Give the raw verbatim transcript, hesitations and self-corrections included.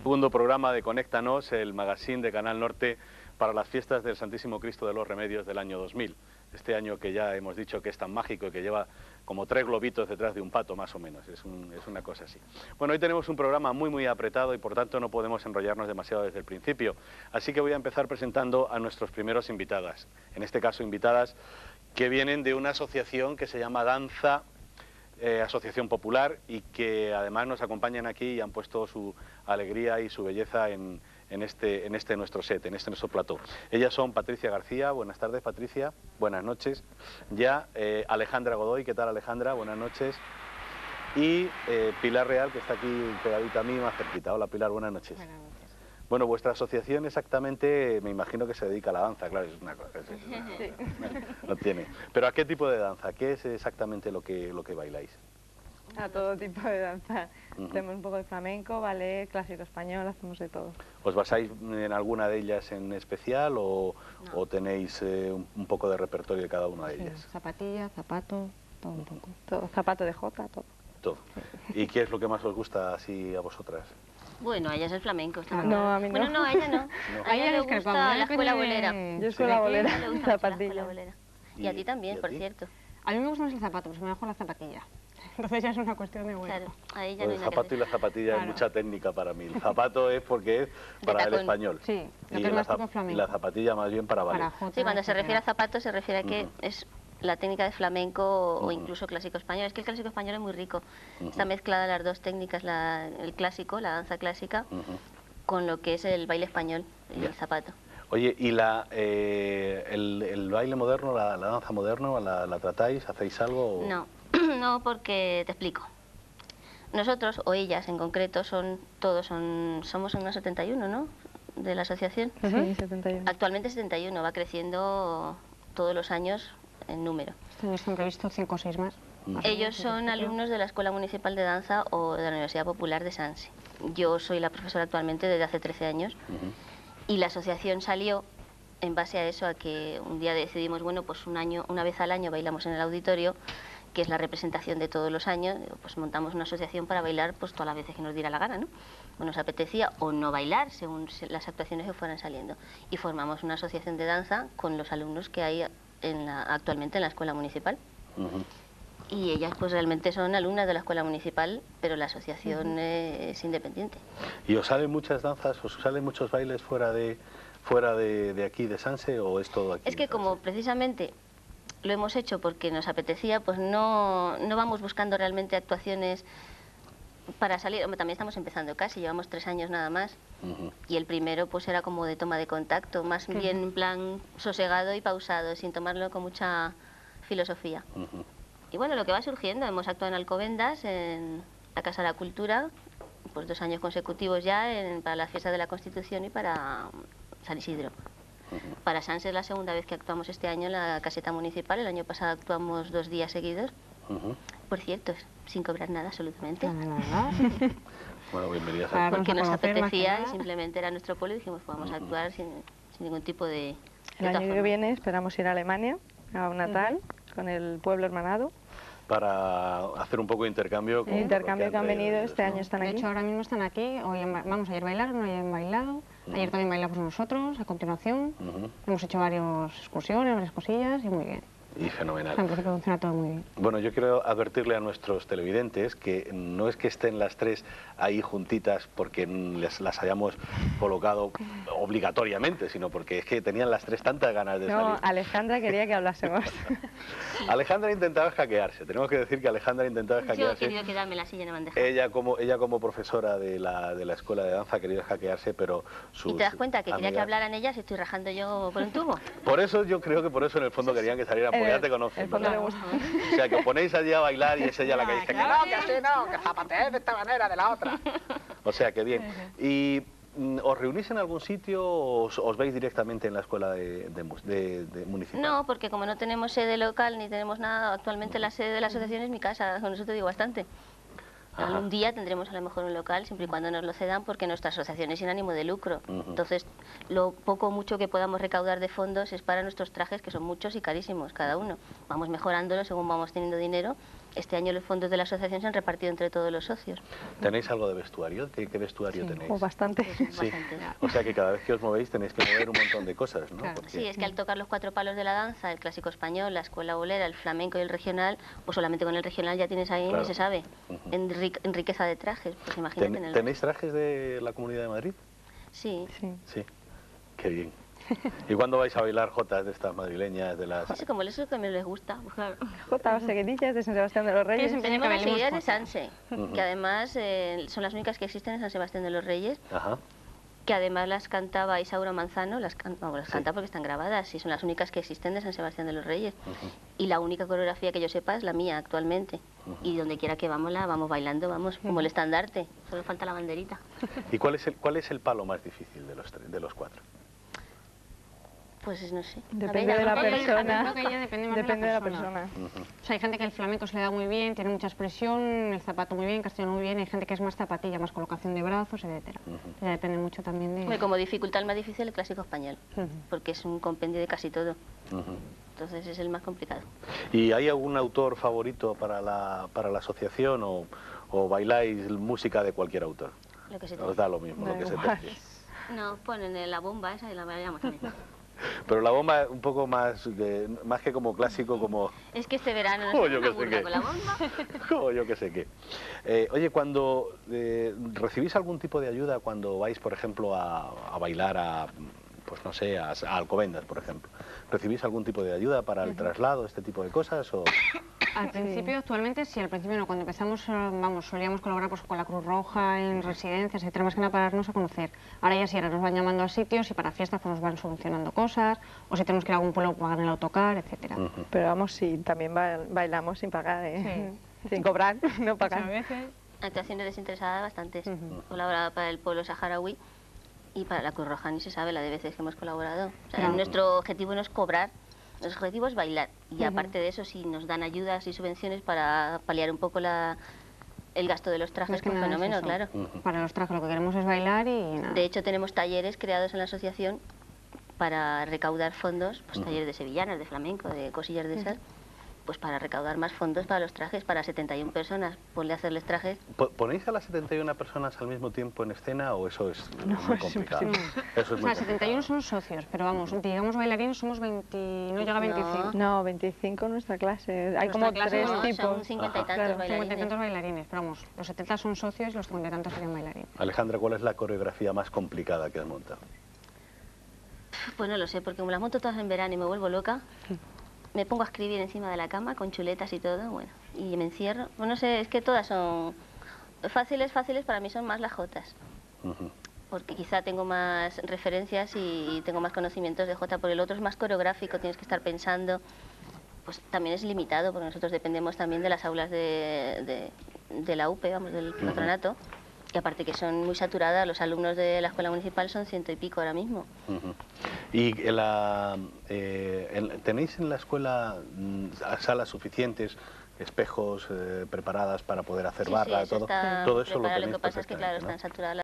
Segundo programa de Conéctanos, el magazine de Canal Norte para las fiestas del Santísimo Cristo de los Remedios del año dos mil. Este año que ya hemos dicho que es tan mágico y que lleva como tres globitos detrás de un pato, más o menos, es, un, es una cosa así. Bueno, hoy tenemos un programa muy muy apretado y por tanto no podemos enrollarnos demasiado desde el principio, así que voy a empezar presentando a nuestros primeros invitadas, en este caso invitadas que vienen de una asociación que se llama Danza, eh, Asociación Popular, y que además nos acompañan aquí y han puesto su alegría y su belleza en, en, este, en este nuestro set, en este nuestro plató. Ellas son Patricia García, buenas tardes Patricia, buenas noches. Ya eh, Alejandra Godoy, ¿qué tal Alejandra? Buenas noches. Y eh, Pilar Real, que está aquí pegadita a mí, más cerquita. Hola Pilar, buenas noches. Buenas noches. Bueno, vuestra asociación exactamente, me imagino que se dedica a la danza, claro, es una cosa, es una, sí. No tiene. Pero ¿a qué tipo de danza? ¿Qué es exactamente lo que, lo que bailáis? A todo tipo de danza. Uh-huh. Tenemos un poco de flamenco, ballet, clásico español, hacemos de todo. ¿Os basáis en alguna de ellas en especial o, no. o tenéis eh, un, un poco de repertorio de cada una de ellas? Sí, zapatilla, zapato, todo un poco. Todo, zapato de jota, todo. Todo. Sí. ¿Y qué es lo que más os gusta así a vosotras? Bueno, a ella es el flamenco. Está no, a mí no. Bueno, no, a ella no. no. A ella le gusta la escuela bolera. Yo escuela bolera, zapatilla. Y a ti también, por cierto. A mí me gusta más el zapato, porque me dejo la zapatilla. Entonces ya es una cuestión de bueno. Claro, a ella pues no el zapato y la zapatilla claro. es mucha técnica para mí. El zapato es porque es para el español. Sí, lo que y, es la más y la zapatilla más bien para ballet. Sí, cuando se refiere a zapato se refiere a que uh-huh. es la técnica de flamenco uh-huh. o incluso clásico español. Es que el clásico español es muy rico. Uh-huh. Está mezclada las dos técnicas, la, el clásico, la danza clásica, uh-huh. con lo que es el baile español y yeah. el zapato. Oye, ¿y la, eh, el, el baile moderno, la, la danza moderna, la, la tratáis? ¿Hacéis algo? O... No, no, porque te explico. Nosotros, o ellas en concreto, son todos, son, somos unos setenta y uno, ¿no?, de la asociación. Sí, setenta y uno. Actualmente setenta y uno, va creciendo todos los años en número. Este año están previstos cinco o seis más. Ellos son alumnos de la Escuela Municipal de Danza o de la Universidad Popular de Sanse. Yo soy la profesora actualmente desde hace trece años. Uh-huh. Y la asociación salió en base a eso, a que un día decidimos, bueno, pues un año, una vez al año bailamos en el auditorio, que es la representación de todos los años, pues montamos una asociación para bailar pues todas las veces que nos diera la gana, ¿no? O nos apetecía o no bailar según las actuaciones que fueran saliendo. Y formamos una asociación de danza con los alumnos que hay en la, actualmente en la Escuela Municipal. Uh-huh. Y ellas pues realmente son alumnas de la Escuela Municipal, pero la asociación uh-huh. es independiente. ¿Y os salen muchas danzas, os salen muchos bailes fuera de fuera de, de aquí, de Sanse, o es todo aquí? Es que como precisamente lo hemos hecho porque nos apetecía, pues no, no vamos buscando realmente actuaciones para salir. Hombre, también estamos empezando casi, llevamos tres años nada más. Uh-huh. Y el primero pues era como de toma de contacto, más uh-huh. bien en plan sosegado y pausado, sin tomarlo con mucha filosofía. Uh-huh. Y bueno, lo que va surgiendo, hemos actuado en Alcobendas, en la Casa de la Cultura, pues dos años consecutivos ya, en, para la fiesta de la Constitución y para San Isidro. Uh-huh. Para Sanse es la segunda vez que actuamos este año en la caseta municipal, el año pasado actuamos dos días seguidos. Uh-huh. Por cierto, sin cobrar nada absolutamente. Bueno, bienvenidas a porque nos apetecía y simplemente era nuestro pueblo y dijimos, pues vamos uh-huh. a actuar sin, sin ningún tipo de... El año que viene esperamos ir a Alemania, a un Natal, uh-huh. con el pueblo hermanado. Para hacer un poco de intercambio. Con intercambio que han venido, este año están aquí. De hecho, ahora mismo están aquí, hoy en, vamos ayer bailaron, hoy han bailado, uh-huh. ayer también bailamos nosotros, a continuación, uh-huh. hemos hecho varias excursiones, varias cosillas y muy bien. Y fenomenal. Siempre funciona todo muy bien. Bueno, yo quiero advertirle a nuestros televidentes que no es que estén las tres ahí juntitas porque les, las hayamos colocado obligatoriamente, sino porque es que tenían las tres tantas ganas de no, salir. No, Alejandra quería que hablásemos. Alejandra intentaba hackearse, tenemos que decir que Alejandra intentaba hackearse. Yo he querido quedarme la silla en la bandeja. Ella como, ella como profesora de la, de la escuela de danza ha querido hackearse, pero sus ¿Y te das cuenta que amigas... quería que hablaran ellas y estoy rajando yo por un tubo? Por eso yo creo que por eso en el fondo querían que salieran, porque ya te conocen, ¿verdad? Le gusta. O sea, que os ponéis allí a bailar y es ella la que dice claro, que no, que sí, no, que zapatees de esta manera, de la otra. O sea, que bien. ¿Y mm, os reunís en algún sitio o os, os veis directamente en la escuela de, de, de, de municipal? No, porque como no tenemos sede local ni tenemos nada, actualmente la sede de la asociación es mi casa, con eso te digo bastante. Ajá. Algún día tendremos a lo mejor un local, siempre y cuando nos lo cedan, porque nuestra asociación es sin ánimo de lucro. Uh-huh. Entonces, lo poco o mucho que podamos recaudar de fondos es para nuestros trajes, que son muchos y carísimos cada uno. Vamos mejorándolo según vamos teniendo dinero este año los fondos de la asociación se han repartido entre todos los socios. ¿Tenéis algo de vestuario? ¿Qué, qué vestuario Sí, tenéis? o bastante. Pues, Sí. bastante. O sea que cada vez que os movéis tenéis que mover un montón de cosas, ¿no? Claro. Porque- Sí, es que al tocar los cuatro palos de la danza, el clásico español, la escuela bolera, el flamenco y el regional, pues solamente con el regional ya tienes ahí, Claro. ni se sabe, Ujú. en, ri- en riqueza de trajes, pues imagínate. ¿Ten- en el... ¿Tenéis trajes de la Comunidad de Madrid? Sí, Sí. Sí. Qué bien. ¿Y cuándo vais a bailar jotas de estas madrileñas, de las...? sí, como eso que me les gusta, pues claro. Jota, seguidillas de San Sebastián de los Reyes. siempre- Tenemos las bailaremos seguidas de jotas. Sanse, Ujú. que además eh, son las únicas que existen en San Sebastián de los Reyes, Ajá. que además las cantaba Isaura Manzano, las, can... no, las Sí. canta porque están grabadas y son las únicas que existen de San Sebastián de los Reyes. Ujú. Y la única coreografía que yo sepa es la mía actualmente. Ujú. Y donde quiera que vamos, la vamos bailando, vamos, como el estandarte. Solo falta la banderita. ¿Y cuál es el, cuál es el palo más difícil de los, tre- de los cuatro? Pues no sé. Depende A ver, de la a ver, persona. Creo que ya depende más Depende de la de la persona. persona. Ujú. O sea, hay gente que el flamenco se le da muy bien, tiene mucha expresión, el zapato muy bien, castellano muy bien, hay gente que es más zapatilla, más colocación de brazos, etcétera. Ujú. Ya depende mucho también de... Hombre, como dificultad el más difícil el clásico español, Ujú. porque es un compendio de casi todo. Ujú. Entonces es el más complicado. ¿Y hay algún autor favorito para la, para la asociación o, o bailáis música de cualquier autor? Lo que se te Os da lo mismo, Da lo que se igual. tercie. No, ponen en la bomba esa y la bailamos también. Pero la bomba un poco más, de- más que como clásico, como... Es que este verano nos Oh, hacen yo una que sé burla qué. con la bomba. como yo que sé qué. Eh, oye, cuando eh, recibís algún tipo de ayuda cuando vais, por ejemplo, a, a bailar a, pues no sé, a, a Alcobendas, por ejemplo, ¿recibís algún tipo de ayuda para el traslado, este tipo de cosas? O... Al principio, actualmente sí, al principio no. Cuando empezamos, eh, vamos, solíamos colaborar pues, con la Cruz Roja en residencias, etcétera, más que nada para darnos a conocer. Ahora ya sí, ahora nos van llamando a sitios y para fiestas pues, nos van solucionando cosas, o si tenemos que ir a algún pueblo, pagar el autocar, etcétera. Ujú. Pero vamos, sí, también ba- bailamos sin pagar, ¿eh? Sin cobrar, no Muchas pagar. veces. Actuaciones desinteresadas bastantes. Ujú. Colaborado para el pueblo saharaui y para la Cruz Roja, ni se sabe la de veces que hemos colaborado. O sea, Claro. nuestro objetivo no es cobrar, nuestro objetivo es bailar. Y aparte de eso, sí nos dan ayudas y subvenciones para paliar un poco la, el gasto de los trajes, Más que con nada es fenómeno, eso. claro. Ujú. Para los trajes lo que queremos es bailar y nada. De hecho, tenemos talleres creados en la asociación para recaudar fondos, pues Ujú. talleres de sevillanas, de flamenco, de cosillas de esas, pues para recaudar más fondos para los trajes, para setenta y una personas, ponle a hacerles trajes. Po- ¿Ponéis a las setenta y una personas al mismo tiempo en escena o eso es No, muy es complicado? imposible. Eso es O muy sea, setenta y uno complicado. son socios, pero vamos, digamos bailarines somos veinte, no llega a veinticinco. No, veinticinco en nuestra clase. Hay Nuestra como clase tres no, No, tipos. son cincuenta y Ajá. tantos Claro, cincuenta y bailarines. tantos bailarines, pero vamos, los setenta son socios y los cincuenta y tantos serían bailarines. Alejandra, ¿cuál es la coreografía más complicada que has montado? Pues no lo sé, porque como las monto todas en verano y me vuelvo loca, me pongo a escribir encima de la cama con chuletas y todo, bueno, y me encierro. Bueno, no sé, es que todas son fáciles, fáciles, para mí son más las jotas, Ujú. porque quizá tengo más referencias y tengo más conocimientos de jota, porque el otro es más coreográfico, tienes que estar pensando, pues también es limitado, porque nosotros dependemos también de las aulas de, de, de la U P E, vamos, del patronato, y aparte que son muy saturadas, los alumnos de la escuela municipal son ciento y pico ahora mismo. Ujú. ¿Y en la, eh, en- tenéis en la escuela mm, salas suficientes, espejos eh, preparadas para poder hacer Sí, barra, sí, eso todo? está Todo eso lo preparado, tenéis lo que pasa es que, claro, perfectamente, ¿no? están saturadas